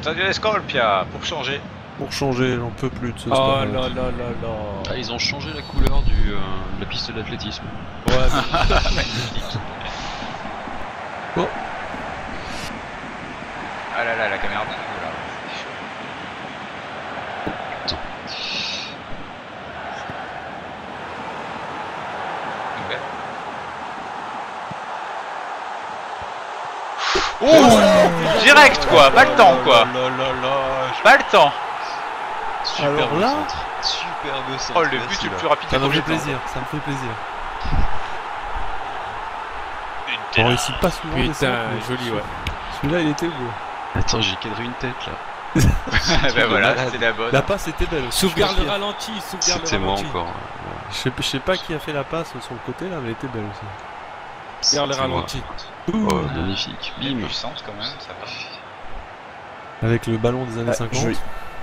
Stadio Scorpia, pour changer. Pour changer, j'en peux plus de ce Oh stade. là là là là. Ah, ils ont changé la couleur de la piste d'athlétisme. Ouais, Magnifique. Oh. Ah là là, la caméra. Voilà. Ouh, direct quoi, pas le temps quoi. Pas le temps. Alors là, Superbe centre. Oh, le but le plus rapide ça me du fait premier plaisir, ça me fait plaisir. temps. On réussit pas souvent les putain, centres, mais joli, ouais. Celui-là, il était beau. Attends, j'ai cadré une tête là. Ben voilà, c'est la bonne. La passe était belle. aussi. Sauvegarde Je le pense ralenti, sauvegarde le C'était moi ralenti. encore. qu'il y a- je sais pas qui a fait la passe sur le côté là, mais elle était belle aussi. Regarde le C'était moi. ralenti. Oh, magnifique. Il y a Bim. puissance quand même, ça va. Avec le ballon des années 50. joli.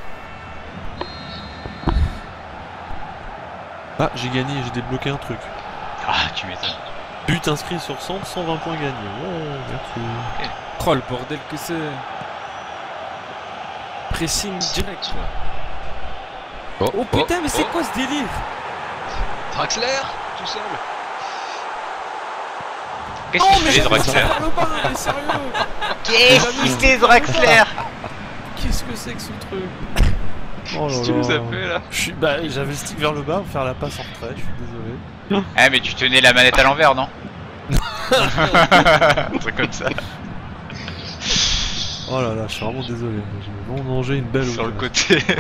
Ah, j'ai gagné, j'ai débloqué un truc. Ah, tu m'étonnes. But inscrit sur centre, 120 points gagnés. Ouais, merci. Oh le bordel que c'est. Pressing direct quoi. Oh putain, mais c'est quoi ce délire? Draxler, tout seul. Qu'est-ce qu'il fait Draxler? Le bas, mais sérieux? Qu'est-ce qu'il fait Draxler? Qu'est-ce que c'est que ce truc? Oh là Qu'est-ce que tu nous là. as fait là? J'avais le stick vers le bas pour faire la passe en retrait, je suis désolé. Ah mais tu tenais la manette à l'envers, non? Un truc comme ça. Oh là là, je suis vraiment désolé. J'ai vraiment mangé une belle Sur le occasion. côté.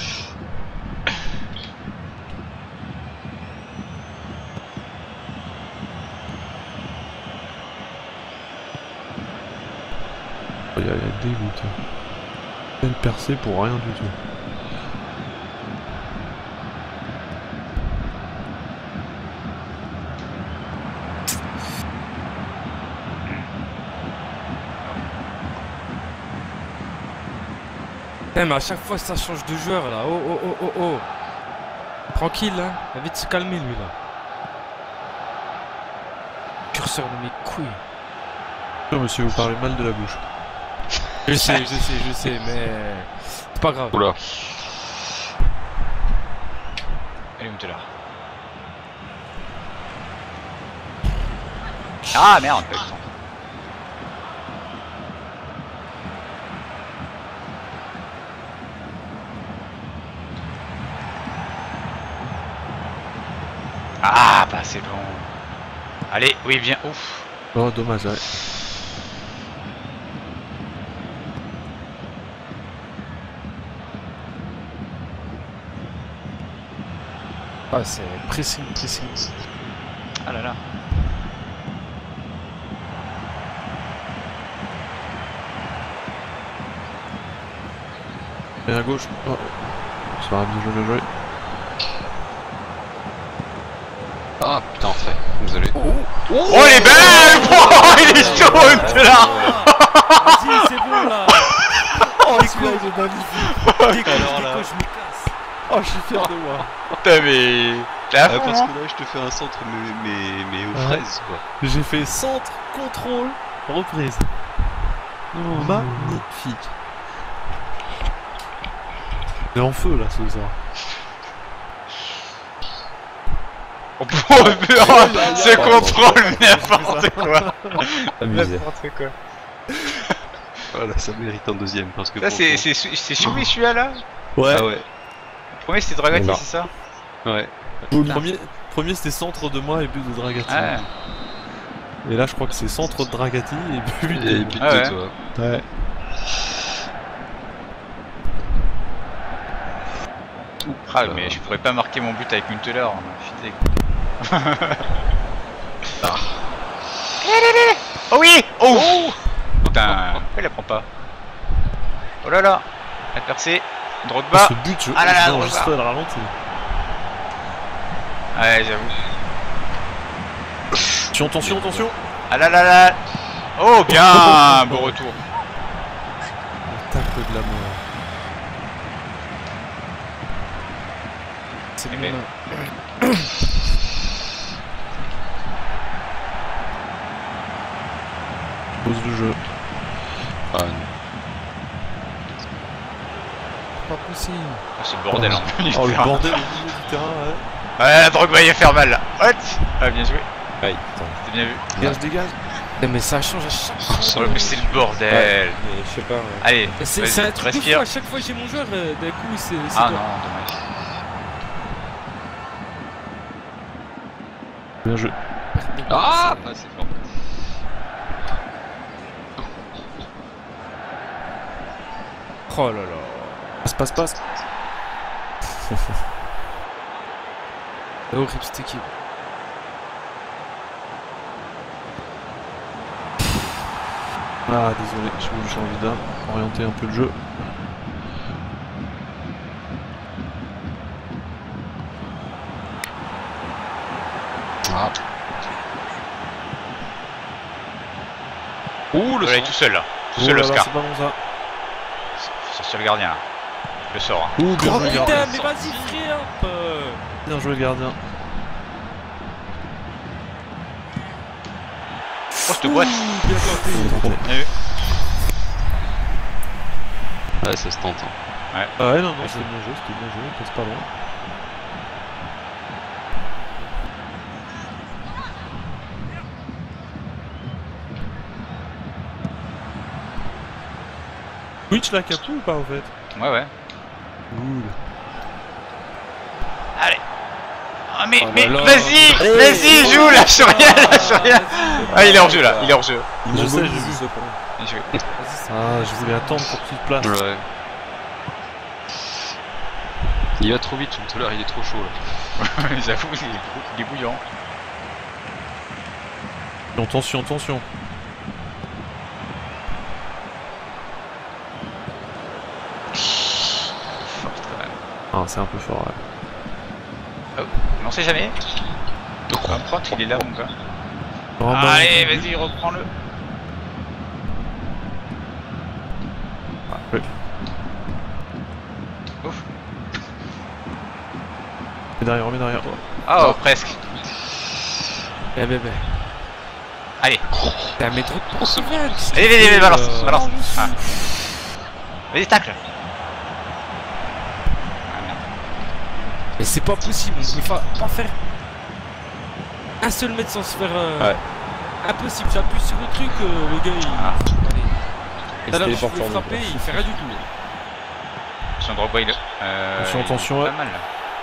Il y a dégoûté. Belle percée pour rien du tout. Eh, mais à chaque fois ça change de joueur là. Oh oh oh oh oh. Tranquille hein. Il va vite se calmer lui là. Curseur de mes couilles. Oh, monsieur, vous parlez mal de la bouche. Je sais, mais c'est pas grave. Oula. Allez, on te là. Ah merde, pas eu le temps. Ah, pas assez long. Allez, oui, viens. Ouf. Oh, dommage, ouais. Ah, c'est pressing. Ah là là. Et à gauche. Oh. Ça va bien joué. Ah putain, fait. Désolé. Oh, les belles. Oh, il est chaud là. Vas-y, c'est bon là. Oh, celui-là, il est magnifique. Alors là. Je me casse. Oh, je suis fier de moi. Putain, mais. T'es à fond, Parce hein. que là, je te fais un centre, mais aux fraises quoi. J'ai fait centre, contrôle, reprise. Magnifique. Il est en feu là, ce soir. Oh, ce contrôle, n'importe quoi. Amusé. N'importe quoi. Voilà, ça mérite un deuxième parce que. Ça, c'est Choumi celui-là là? Ouais. Ah ouais. Le premier c'était Dragati, Non. c'est ça? Ouais. Premier c'était centre de moi et but de Dragati. Ouais. Et là, je crois que c'est centre de Dragati et but Et de... but Ah ouais. de toi. Ouais. Ah, mais je pourrais pas marquer mon but avec une Teller. Oh oui! Oh! Putain, pourquoi il la prend pas? Oh là là! La percée, Drogba. Ce but, Ah là là, j'ai Drogba. enregistré le ralenti. Ouais, j'avoue. Attention. Ah là là là! Oh bien! Beau retour. Le tacle de la mort. C'est Eh bon. ben. Pause de jeu. Ah, pas possible. Ah, c'est le bordel en plus du Oh, le terrain. bordel au milieu du terrain, ouais. Ouais, Drogba il va faire mal là. What? Ah, bien joué. Aïe, attends. C'était bien vu. Dégage, dégage. Mais ça change à chaque fois. Ouais, mais c'est le bordel. Mais je sais pas, ouais. Allez, C'est vas-y, un truc de fou, respire. à chaque fois que j'ai mon joueur, d'un coup c'est Ah toi. non, dommage. Bien joué. Ah, pas assez fort. Oh là là. Passe. C'est horrible cette équipe. Ah, désolé, j'ai envie d'orienter un peu le jeu. Ah. Ouh, le Voilà, il est sang. tout seul là. Tout Oh seul là là, Oscar. c'est pas bon ça. C'est sur le gardien là. Je le sors. Hein. Ouh, bien Oh joué, putain, gardien. mais vas-y frère. Bien joué, gardien. Oh, cette boîte. Bien tenté. Tenté. Bien vu. Ouais, ça se tente. Hein. Ah ouais, non, c'était bien joué, on passe pas loin. Twitch la capou ou pas au fait? Ouais, ouais. Cool. Allez. Ah, mais, Oh là mais, là. vas-y, Allez. vas-y, joue, lâche rien, lâche rien. Ah, il est hors jeu là, il est hors jeu. Je sais, j'ai vu ça. Bien joué. Ah, je voulais attendre pour qu'il te place. Ouais. Il va trop vite, son contrôleur il est trop chaud là. J'avoue, il est bouillant. Attention, attention. Forte quand même. Ah, c'est un peu fort, ouais. Oh, on sait jamais. Reprends, il est là mon gars. Oh, bah, Allez, vas-y, reprends-le. Ah, ouais. Ouf. Remets derrière. Oh, presque. Eh bébé. Allez, T'as mis trop de temps. allez, vas-y, balance, balance. Ah. Vas-y, tacle. Ah, merde. Mais c'est pas possible, on peut pas faire un seul mètre sans se faire. Ouais. Impossible, j'appuie sur le truc, le gars il. Ah. Allez. Et se là, je téléporte veux sur nous, frapper, quoi. il fait rien du tout. Son Drogba, il est. Attention, il est attention, pas ouais. mal là.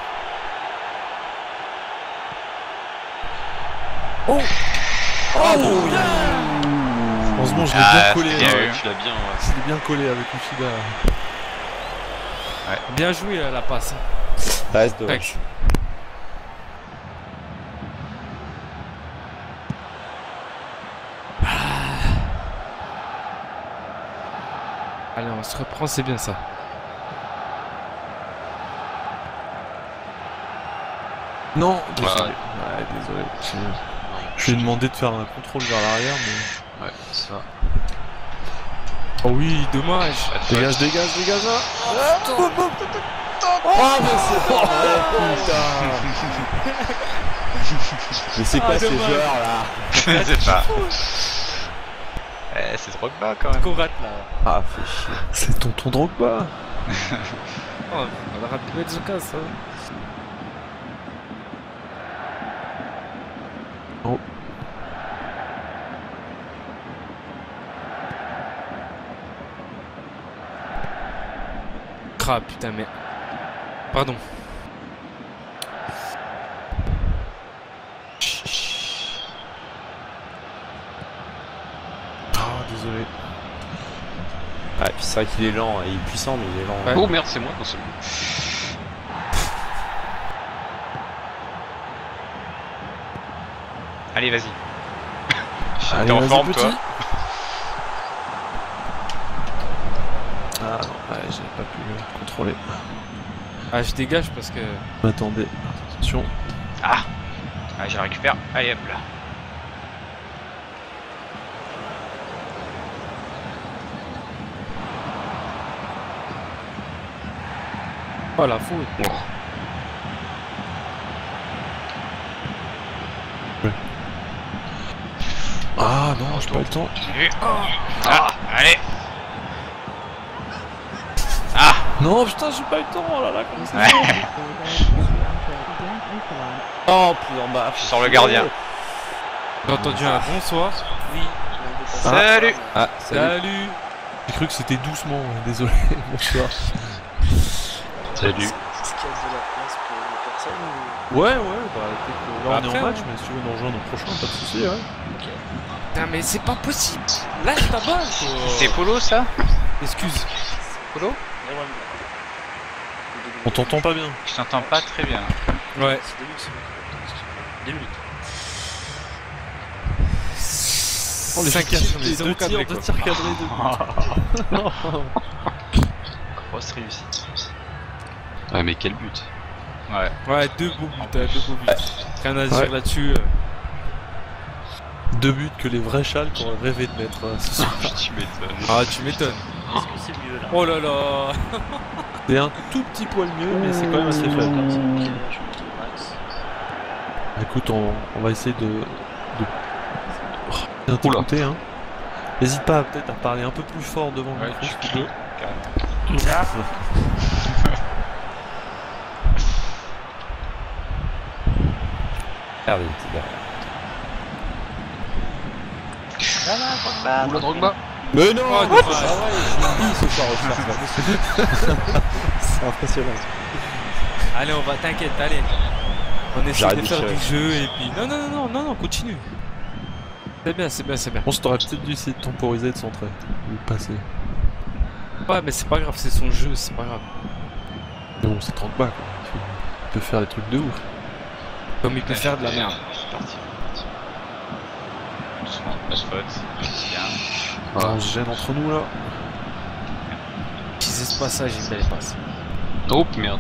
Heureusement, je l'ai Ah, bien collé. c'est bien hein. vu. Tu l'as bien. Ouais. Je l'ai bien collé avec Ushida. Bien joué la passe. Reste Tac. Allez, on se reprend, c'est bien ça. Non, Ouais. désolé. Ouais, désolé. Je lui ai demandé de faire un contrôle vers l'arrière, mais. Ouais, ça. Oh oui, dommage. Dégage là. Mais c'est quoi ces dommage. joueurs là? Je sais pas. C'est Drogba quand même. Qu'on rate là. Ah, fait chier. C'est tonton Drogba. Oh, on a raté de belles occasions. Hein. Oh. Ah putain, mais. Pardon. Ah, désolé. Ouais, puis c'est vrai qu'il est lent, il est puissant, mais il est lent. Ouais. Oh merde, c'est moi non seulement. Allez, vas-y. Allez, T'es en vas-y, forme, petit. toi. Ah non, ouais, j'avais pas pu le contrôler. Ah, je dégage parce que. Attendez, attention. Ah, je la récupère. Allez, hop là. Oh la faute. Ah non, j'ai pas le temps. Bien vu. Ah, allez. Ah, Non, putain, j'ai pas eu le temps, oh là là, comment ça Ouais. Oh, plus en bas. Je sors le gardien. J'ai entendu un bonsoir. Salut. Ah, salut. Salut. J'ai cru que c'était doucement, désolé, bonsoir. Salut. Est-ce qu'il y a de la place pour les personnes ou... Ouais, bah peut-être que là on Après, est en match, ouais. mais si tu veux nous rejoindre au prochain, pas de soucis, ouais. Putain, mais c'est pas possible. Lâche ta balle, quoi. C'est Polo ça? Excuse. Polo? On t'entend pas bien. Je t'entends pas très bien. Ouais. C'est 2 minutes, c'est bon. 2 minutes. Oh, l'efficacité, les zéro deux cadré, tirs, quoi. cadrés, Grosse réussite. Ouais, mais quel but. Ouais. Ouais, 2 beaux buts, 2 beaux buts. Rien à dire Ouais. là-dessus. Deux buts que les vrais Schalke auraient rêvé de mettre ce soir. Tu m'étonnes. Ah, tu m'étonnes. Est-ce que c'est mieux là? Oh là là. C'est un tout petit poil mieux, mais c'est quand même assez faible. Ok, je monte au max. Écoute, on va essayer de bien t'écouter, hein. N'hésite pas peut-être à parler un peu plus fort devant le Ouais, micro je si tu crie. veux. Carrément. Regardez, c'est derrière. Oula, Drogba. Mais non, Oh, mais dommage. c'est pas vrai, je suis mis ce soir au Schalke, c'est pas possible. C'est impressionnant. Allez, on va, t'inquiète, allez. On essaie J'arrête de de faire tirer. du jeu et puis. Non, continue. C'est bien, c'est bien, c'est bien. On t'aurait peut-être dû essayer de temporiser, de centrer, ou de passer. Ouais, mais c'est pas grave, c'est son jeu, c'est pas grave. Mais bon, c'est 30 bas, quoi. Il peut faire des trucs de ouf. Comme il peut faire de la merde. C'est parti. Doucement, pas de faute. Bien. On se gêne entre nous, là. Petits espaçages, une belle passe. Oh, merde.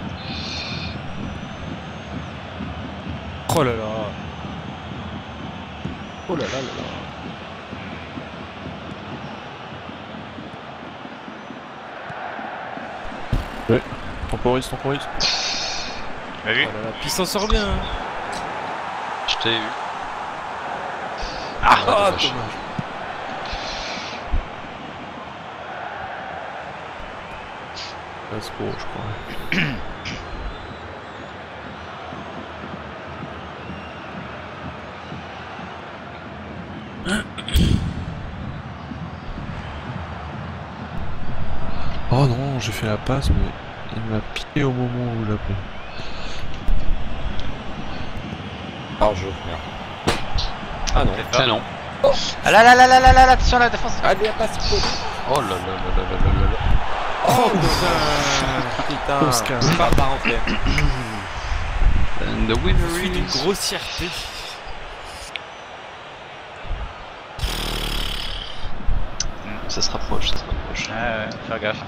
Oh là là. Oh là là là là. Temporise. T'as vu? Oh là là. Puis il s'en sort bien. Hein. Je t'ai eu. Ah, Ah, dommage. dommage. Vasco, je crois. Oh non, j'ai fait la passe, mais il m'a piqué au moment où l'a pris. Hors jeu, merde. Ah non. peut-être Ah pas. non. Ah là là là là là là là, attention la défense. Allez, à passe. Oh là là là là là là là. Oh putain. On se casse. C'est pas rentrer. And the Je suis winner d'une is... grossièreté. Ça se rapproche, ça se rapproche. Ouais, faire gaffe.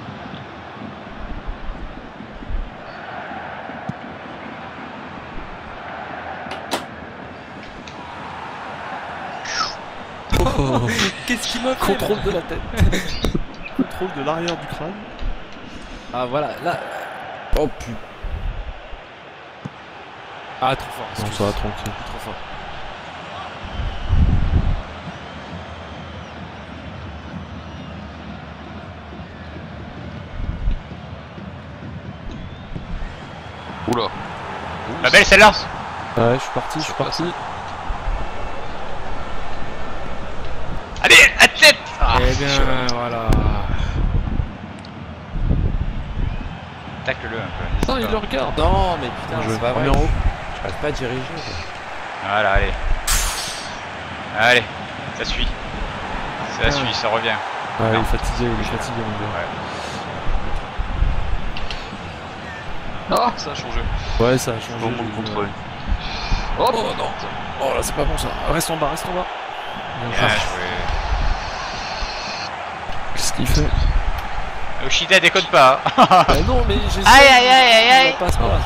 Oh, Qu'est-ce qu'il m'a fait contrôle de la tête. Contrôle de l'arrière du crâne. Ah voilà, là. Oh putain. Ah trop fort. Non, excuse. ça va tranquille. Trop fort. Oula. La belle celle-là. Ouais, je suis parti. Allez, à tête. Ah, Eh bien voilà. tacle-le un peu. Non, il le regarde. Non, mais putain, Je c'est pas vrai. remets en haut. J'arrive pas à diriger. Quoi. Voilà, allez. Allez, ça suit. Ça suit, ça revient. Ouais, il Non. est fatigué, mon gars. Ah, ça a changé. Ouais, ça a changé. Bon, j'ai le vu, contrôle. ouais. Oh, non. Oh là, c'est pas bon ça. Reste en bas. Bien joué. Qu'est-ce qu'il fait? Yoshida déconne pas. Bah non, mais j'ai. Aïe aïe aïe aïe aïe. passe pas.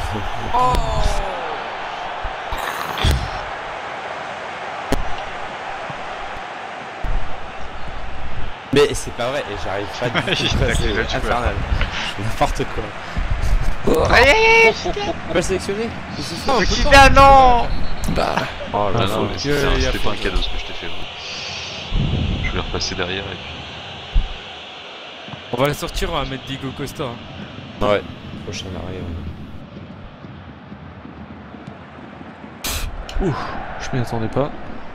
Mais c'est pas vrai, et j'arrive pas du tout. D'accord, C'est tu peux. infernal. C'est n'importe quoi. Aïe aïe Tu peux le sélectionner? aïe. Yoshida non. Bah. Oh là Ah là. non, mais il y a c'était pas un faute. cadeau ce que je t'ai fait. Ouais. Je vais repasser derrière et puis... On va la sortir, on va mettre Diego Costa. Hein. Ouais, prochain arrêt. Ouh, je m'y attendais pas.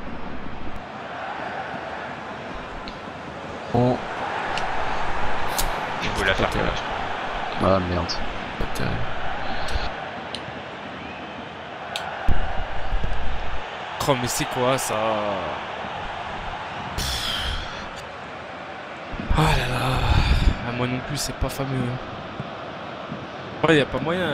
Bon, Il faut la faire. Ah merde. pas terrible. Oh, mais c'est quoi ça? Oh là là. Ah, moi non plus, c'est pas fameux. Ouais, y a pas moyen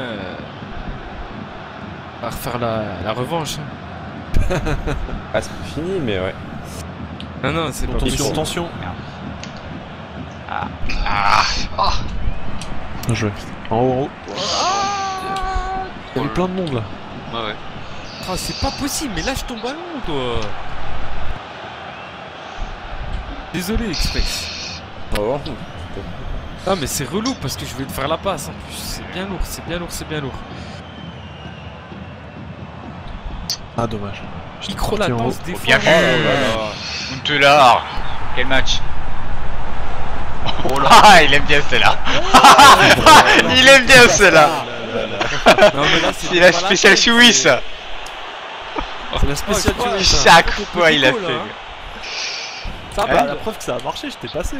à refaire la revanche. Hein. Ah, c'est pas fini, mais ouais. Non, non, c'est pas Attention, possible. attention. Bien joué. En haut, en haut. Il y avait plein de monde là. Ouais, ouais. Oh, c'est pas possible, mais lâche ton ballon, toi. Désolé, Express. Oh, Ah, mais c'est relou parce que je vais te faire la passe en plus. C'est bien lourd, c'est bien lourd, c'est bien lourd. Ah, dommage. Micro parti en latence haut. des Oh, fois. bien vu. là. Huntelaar. Quel match. Ah, il aime bien celle-là. Il aime bien celle-là. Non, mais là, C'est la spéciale Choui, ça. C'est la spéciale Oh, je crois- Choui, ça. Chaque fois, il a goal, fait. hein. ça Ouais. va, la preuve que ça a marché, j'étais passé.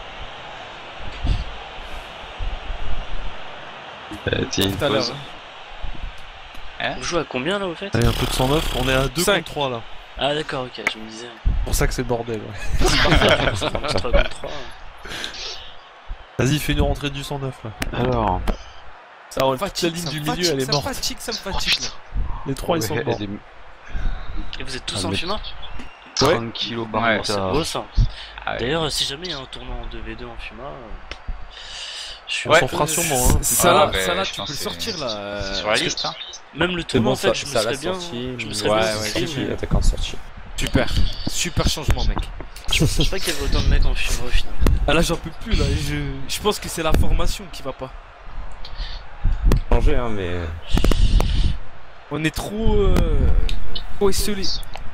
Tiens, une Tout à l'heure. pause. On joue à combien là au fait? Allez, un peu de 109, on est à 2 Cinq. contre 3 là. Ah d'accord, ok, je me disais. C'est pour ça que c'est le bordel, ouais. C'est 3 contre 3. Vas-y, fais une rentrée du 109 là. Alors. Ça, Ça me la fatigue, ligne ça du me milieu, fatigue, elle est ça me morte. fatigue, ça me fatigue. là. Les 3 ils sont morts. Elle est Et vous êtes tous Ah, en mais- fumeur? 30 kilos par Ouais, C'est mois. beau ça. Ah, ouais. D'ailleurs, si jamais il y a un tournoi en 2v2 en fuma, je suis On Ouais. s'en fera sûrement, hein. Ça Ah, là, bah, ça là, je tu peux pense le que sortir là. C'est sur la liste, hein. Même le C'est tournoi bon, en fait, je me ça serais l'a bien. sorti. Je me serais Ouais, bien ouais, inscrit, si, mais attaquant sorti. Super, super changement, mec. je pense pas qu'il y avait autant de mecs en fuma au final. Ah là, j'en peux plus là. Je pense que c'est la formation qui va pas. Changé, hein, mais. On est trop esselé.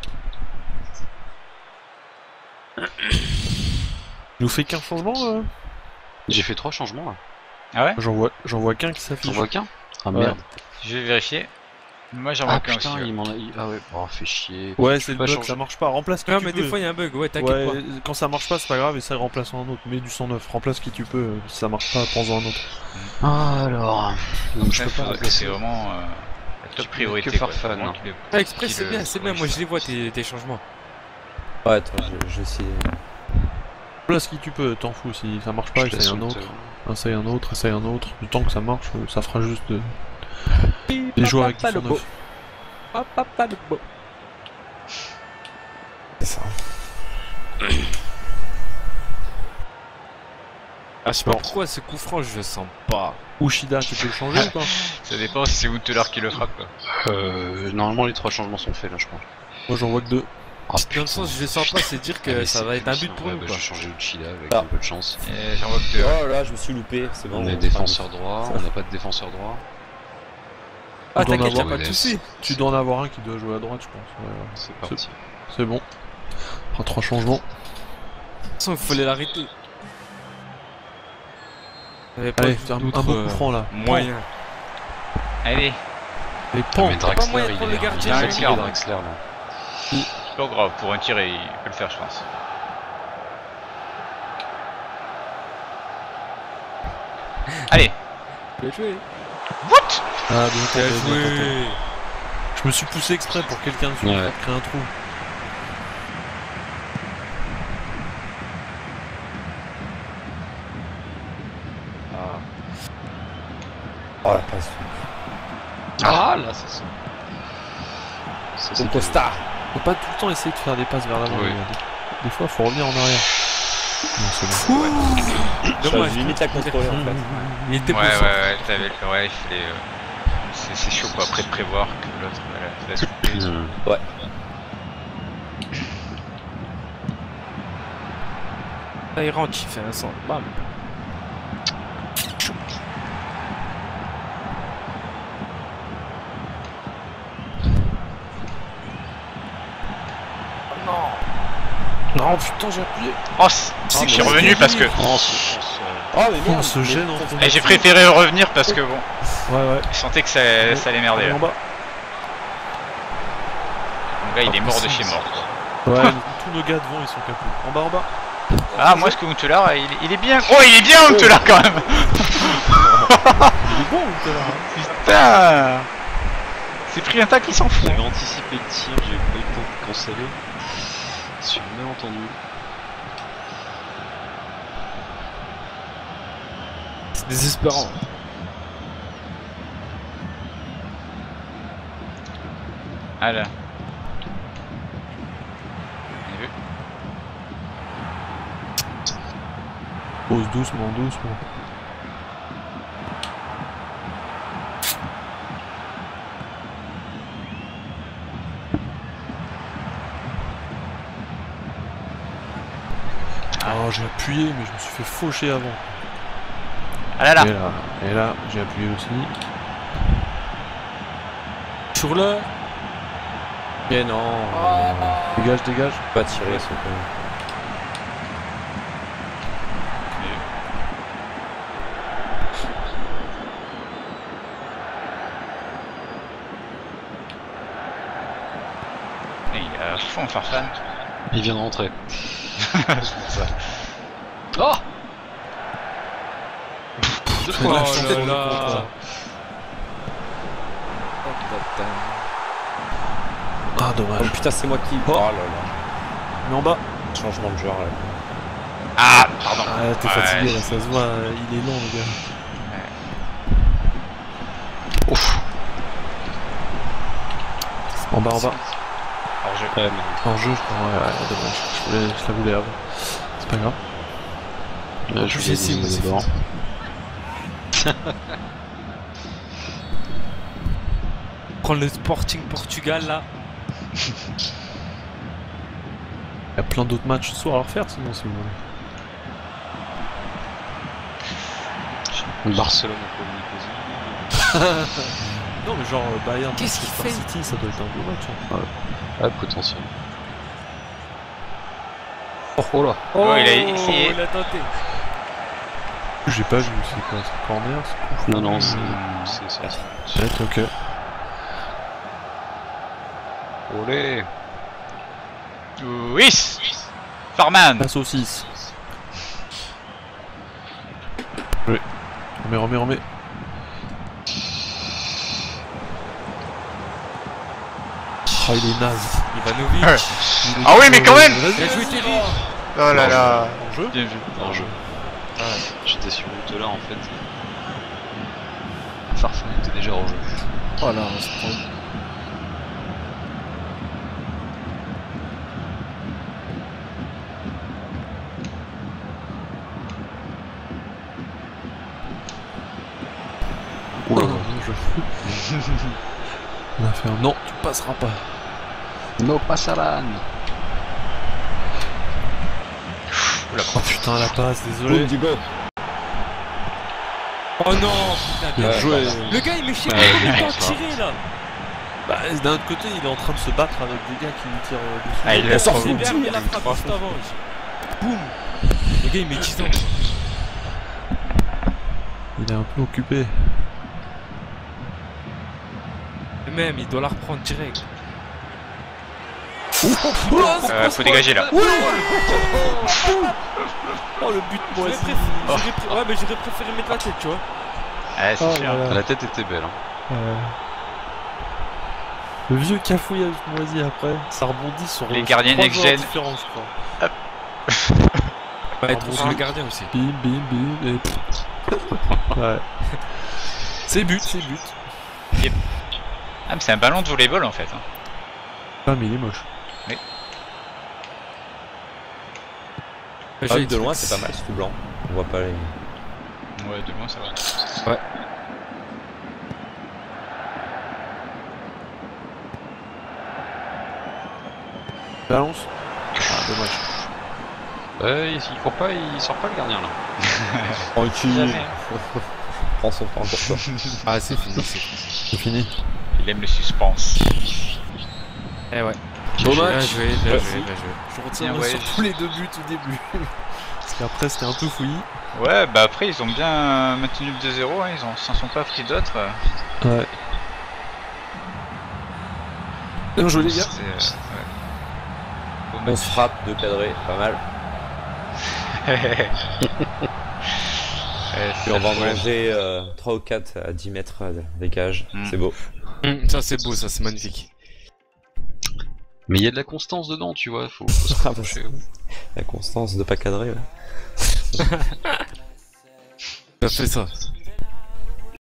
Il nous fait qu'un changement J'ai fait 3 changements là. Ah ouais? J'en vois qu'un qui T'en s'affiche. vois qu'un? Ah Ouais. merde. Je vais vérifier. Moi, j'en Ah vois qu'un aussi. putain, Ouais. il m'en a. Ah ouais, oh, fait chier. Ouais, c'est le Pas bug, changer. ça marche pas. Remplace qui Non, tu mais peux. des fois il y a un bug, ouais, t'inquiète Ouais, pas. quand ça marche pas, c'est pas grave, et ça remplace un autre. Mets du 109, remplace qui tu peux. Si ça marche pas, prends-en un autre. Ah alors. Donc je peux pas C'est remplacer. vraiment la top priorité. que faire quoi. fan, Vraiment hein. qu'il est- Ah, Express, c'est le- bien, c'est bien. Moi, je les vois tes changements. Ouais, attends, je vais essayer. Remplace qui tu peux, t'en fous. Si ça marche pas, Je laisse essaye un autre. Essaye un autre, essaye un autre. Du temps que ça marche, ça fera juste des joueurs avec du 109. C'est ça. Ah, je sais pas pourquoi ce coup franc, je le sens pas. Ushida, tu peux le changer ou pas? Ça dépend si c'est Huntelaar qui le frappe. Quoi. Normalement les 3 changements sont faits là je crois. Moi j'en vois que 2. Ah Dans le sens, je le sens pas, c'est dire que ça va être un but pour nous, Je quoi. vais changer Uchida avec Ah. un peu de chance. Et j'en vois que deux. Oh là, je me suis loupé, c'est bon. On est défenseur droit, on n'a pas de défenseur droit. Ah, doit en t'inquiète, y'a avoir pas de des- soucis. Tu dois en avoir un qui doit jouer à droite, je pense. Ouais, C'est parti. c'est bon. On fera 3 changements. De toute façon, il fallait l'arrêter. Il y avait pas Allez, un d'autre, beau coup franc là. moyen. Allez, Les Ah, pans. mais pas moyen de prendre le gardien, hein. fatigué, Draxler là. c'est pas grave. Pour un tir, il peut le faire, je pense. Allez. Bien joué. What? Ah, bien Bien tenté, bien tenté. joué. Je me suis poussé exprès pour quelqu'un dessus, Ouais. pour créer un trou. Oh la passe. Ah là c'est ça. Ça, C'est c'est Costa. Faut pas tout le temps essayer de faire des passes vers l'avant. Oui. Des fois, faut revenir en arrière. Non, c'est bon. Dommage. Limite à contrôler en fait. Il était Ouais, pour ouais, ça. ouais. T'avais le. Ouais, il fallait. C'est chaud quoi. Après de prévoir que l'autre va se couper. Ouais. Là, il rentre, il fait un centre. Bam. Non, putain, j'ai appuyé. Oh, c'est que je suis revenu parce que. Oh, Oh mais merde. On se gêne en Et j'ai préféré revenir parce que bon, Ouais. je sentais que ça allait merder Allez, là. en bas. Mon gars il est mort de chez mort. Ouais, tous nos gars devant ils sont capés. En bas, en bas. Ah moi ce que Huntelaar il est bien. Oh il est bien Huntelaar quand même. Il est bon ou t'es là hein. Putain. C'est pris un tacle il s'en fout. J'avais anticipé le tir, j'ai pas eu le temps de canceller. Sur le malentendu. C'est désespérant. Ah là. Bien vu. Pose doucement, doucement. Oh, j'ai appuyé, mais je me suis fait faucher avant. Ah là là. Et là, j'ai appuyé aussi. Sur le. Mais non. Dégage, dégage. Pas tirer, c'est pas. Il est à fond Farfan. Il vient de rentrer. C'est pour ça. Oh Oh là là. Ah, Oh dommage. putain, c'est moi qui. Oh là là. Mais en bas. Changement de joueur là. Ah pardon. Ah, t'es Ouais. fatigué là, ça se voit, il est long le gars. Ouf. En bas, en bas. Alors je. Ouais, mais En jeu, je crois, ouais, dommage. Je la voulais avant. C'est pas grave. je J'ai essayé, moi, c'est d'abord. Prendre le Sporting Portugal là. Il y a plein d'autres matchs ce soir à refaire sinon si vous voulez. Barcelone contre Nicosie. Non mais genre Bayern, Qu'est-ce qu'il Manchester fait City, ça doit être un beau match. Hein. Ouais, potentiel. Oh là. Oh, il a essayé. Il a tenté. J'ai pas vu, c'est quoi, c'est corner, c'est coup. Non, non, c'est sorti. Peut-être, ok. Olé. Oui. Farman. La saucisse. Oui. Remets. Oh, il est naze. Ivanovic. Ah oui mais quand même. Il a joué Terry. Oh là là. En jeu. Bien vu. En jeu. J'étais sur route là en fait. Farfan était déjà en jeu. Oh là, on se prend. Oula, bien joué. On a fait un non, tu passeras pas. No pasaran. Oh putain, la passe, désolé. Du go. Oh non, putain. Bien joué. Le gars il met chez lui, il est pas tiré là. Bah, d'un autre côté, il est en train de se battre avec des gars qui lui tirent dessus. Ah, il a C'est trop bien remis la frappe juste avant. Boum. Le gars il met 10 ans. Il est un peu occupé. Et même il doit la reprendre direct. Faut dégager là. Oh, le but Ouais, moisi. mais j'aurais préféré mettre la tête, tu vois. Ouais c'est Oh sûr. là là. La tête était belle. Hein. Le vieux cafouillage moisi après, ça rebondit sur Les gardiens 3 next joueurs gen. différents, je crois. Ouais, être sur le gardien aussi. Bim, bim, bim, et... Ouais. C'est but. Ah mais c'est un ballon de volleyball en fait. Hein. Ah mais il est moche. Ah, de loin, c'est pas mal, c'est tout blanc. On voit pas les. Ouais de loin ça va. Balance. Ah dommage. Il court pas, il sort pas le gardien là. Tranquille. Jamais. Prends son temps pour toi. Ah, c'est fini, C'est fini. Il aime le suspense. Eh ouais. Dommage. Bien joué. Je retiens Bien, ouais. sur tous les 2 buts au début. Après, c'était un peu fouillis. Ouais, bah après, ils ont bien maintenu le 2-0, hein, ils s'en sont pas pris d'autres. Ouais. Bien joué, les gars. C'est, Beau On match. se frappe de cadrer, pas mal. Puis on va en manger 3 ou 4 à 10 mètres des cages. C'est beau. Ça c'est beau, ça c'est magnifique. Mais il y a de la constance dedans, tu vois, faut se Ah, bah, rapprocher. la constance de pas cadrer. Ouais. Ça fait ça.